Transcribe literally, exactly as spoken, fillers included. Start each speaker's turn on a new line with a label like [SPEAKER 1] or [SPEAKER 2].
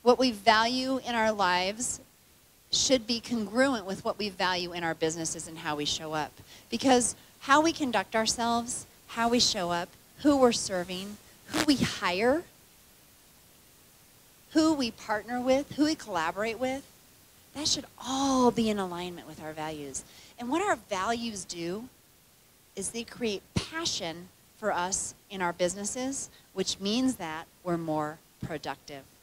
[SPEAKER 1] What we value in our lives should be congruent with what we value in our businesses and how we show up. Because how we conduct ourselves, how we show up, who we're serving, who we hire, who we partner with, who we collaborate with, that should all be in alignment with our values. And what our values do is they create passion for us in our businesses, which means that we're more productive.